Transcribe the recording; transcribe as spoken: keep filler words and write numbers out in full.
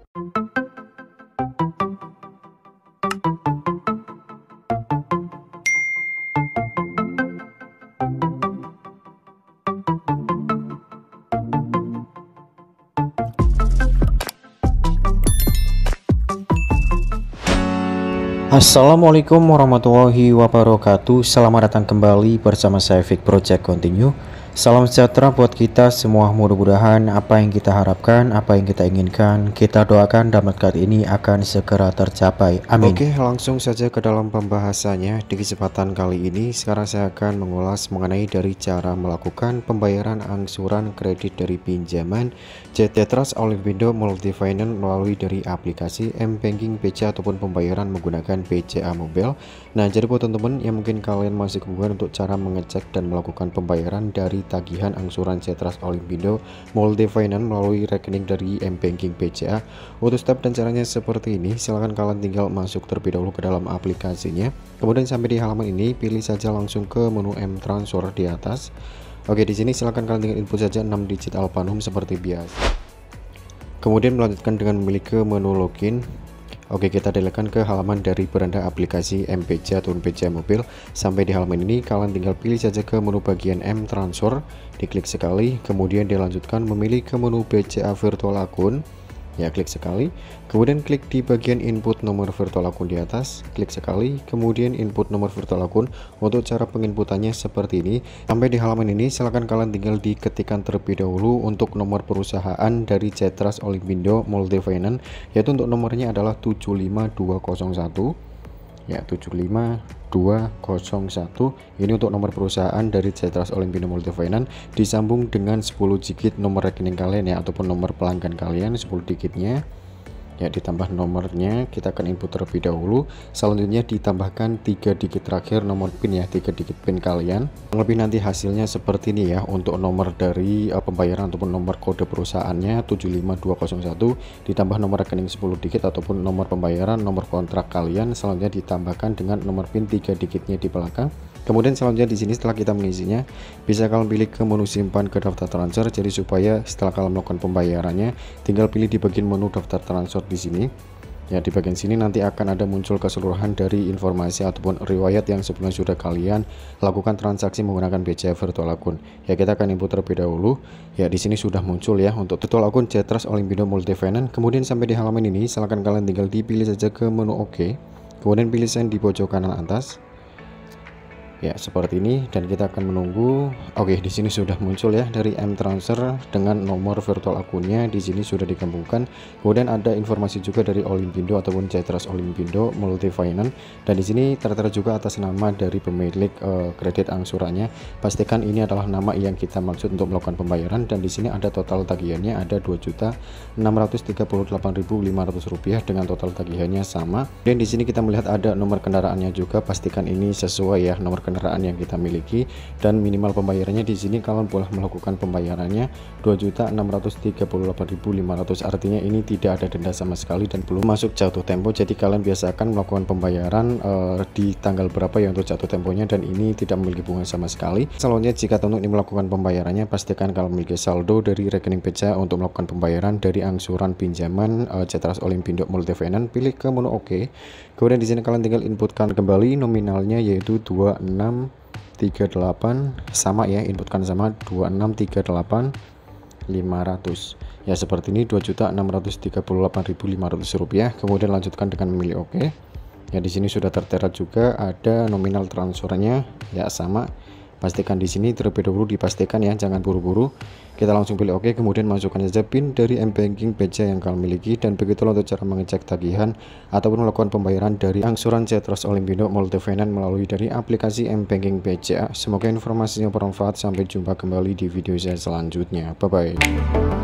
Assalamualaikum warahmatullahi wabarakatuh. Selamat datang kembali bersama saya Fik Project Continue. Salam sejahtera buat kita semua. Mudah-mudahan apa yang kita harapkan, apa yang kita inginkan, kita doakan dalam kali ini akan segera tercapai. Amin. Oke, langsung saja ke dalam pembahasannya. Di kesempatan kali ini sekarang saya akan mengulas mengenai dari cara melakukan pembayaran angsuran kredit dari pinjaman C T Trust Olivindo Multifinance melalui dari aplikasi M-Banking B C A ataupun pembayaran menggunakan B C A Mobile. Nah, jadi buat teman-teman yang mungkin kalian masih kebingungan untuk cara mengecek dan melakukan pembayaran dari tagihan angsuran C T Trust Olivindo Multifinance melalui rekening dari M-Banking B C A, untuk step dan caranya seperti ini. Silahkan kalian tinggal masuk terlebih dahulu ke dalam aplikasinya, kemudian sampai di halaman ini pilih saja langsung ke menu M Transfer di atas. Oke, di sini silahkan kalian tinggal input saja enam digit alfanum seperti biasa, kemudian melanjutkan dengan memilih ke menu login. Oke, kita delegasikan ke halaman dari beranda aplikasi M B C ataupun B C A Mobile. Sampai di halaman ini kalian tinggal pilih saja ke menu bagian M Transfer, diklik sekali, kemudian dilanjutkan memilih ke menu B C A Virtual Akun. Ya, klik sekali, kemudian klik di bagian input nomor virtual akun di atas, klik sekali, kemudian input nomor virtual akun. Untuk cara penginputannya seperti ini. Sampai di halaman ini silahkan kalian tinggal diketikkan terlebih dahulu untuk nomor perusahaan dari C T Trust Olivindo Multifinance, yaitu untuk nomornya adalah tujuh lima dua nol satu, ya tujuh lima dua nol satu. Ini untuk nomor perusahaan dari C T Trust Olivindo Multifinance, disambung dengan sepuluh digit nomor rekening kalian ya, ataupun nomor pelanggan kalian sepuluh digitnya ya, ditambah nomornya kita akan input terlebih dahulu. Selanjutnya ditambahkan tiga digit terakhir nomor PIN ya, tiga digit PIN kalian. Lebih nanti hasilnya seperti ini ya, untuk nomor dari uh, pembayaran ataupun nomor kode perusahaannya tujuh lima dua nol satu, ditambah nomor rekening sepuluh digit ataupun nomor pembayaran, nomor kontrak kalian. Selanjutnya ditambahkan dengan nomor PIN tiga digitnya di belakang. Kemudian selanjutnya di sini setelah kita mengisinya, bisa kalian pilih ke menu simpan ke daftar transfer. Jadi supaya setelah kalian melakukan pembayarannya, tinggal pilih di bagian menu daftar transfer di sini. Ya, di bagian sini nanti akan ada muncul keseluruhan dari informasi ataupun riwayat yang sebelumnya sudah kalian lakukan transaksi menggunakan B C A Virtual Akun. Ya, kita akan input terlebih dahulu. Ya, di sini sudah muncul ya untuk virtual akun C T Trust Olivindo Multifinance. Kemudian sampai di halaman ini, silahkan kalian tinggal dipilih saja ke menu OK. Kemudian pilih send di pojok kanan atas. Ya, seperti ini, dan kita akan menunggu. Oke, di sini sudah muncul ya dari M Transfer dengan nomor virtual akunnya di sini sudah digabungkan. Kemudian ada informasi juga dari Olivindo ataupun C T Trust Olivindo Multifinance, dan di sini tertera juga atas nama dari pemilik uh, kredit angsurannya. Pastikan ini adalah nama yang kita maksud untuk melakukan pembayaran, dan di sini ada total tagihannya ada dua juta enam ratus tiga puluh delapan ribu lima ratus rupiah dengan total tagihannya sama. Dan di sini kita melihat ada nomor kendaraannya juga. Pastikan ini sesuai ya nomor kendaraan yang kita miliki, dan minimal pembayarannya di sini kalian boleh melakukan pembayarannya dua juta enam ratus tiga puluh delapan ribu lima ratus. Artinya ini tidak ada denda sama sekali dan belum masuk jatuh tempo. Jadi kalian biasakan melakukan pembayaran uh, di tanggal berapa ya untuk jatuh temponya, dan ini tidak memiliki bunga sama sekali. Selanjutnya jika untuk ini melakukan pembayarannya, pastikan kalian memiliki saldo dari rekening B C A untuk melakukan pembayaran dari angsuran pinjaman uh, C T Trust Olivindo Multifinance. Pilih ke menu OK. Kemudian di sini kalian tinggal inputkan kembali nominalnya yaitu dua enam tiga delapan, sama ya, inputkan sama dua enam tiga delapan lima ratus. Ya, seperti ini dua juta enam ratus tiga puluh delapan ribu lima ratus rupiah. Kemudian lanjutkan dengan memilih OK. Ya, di sini sudah tertera juga ada nominal transfernya ya, sama. Pastikan di sini terlebih dahulu, dipastikan ya, jangan buru-buru. Kita langsung pilih OK, kemudian masukkan saja PIN dari M-Banking B C A yang kalian miliki, dan begitulah untuk cara mengecek tagihan ataupun melakukan pembayaran dari angsuran C T Trust Olivindo Multifinance melalui dari aplikasi M-Banking B C A. Semoga informasinya bermanfaat. Sampai jumpa kembali di video saya selanjutnya. Bye bye.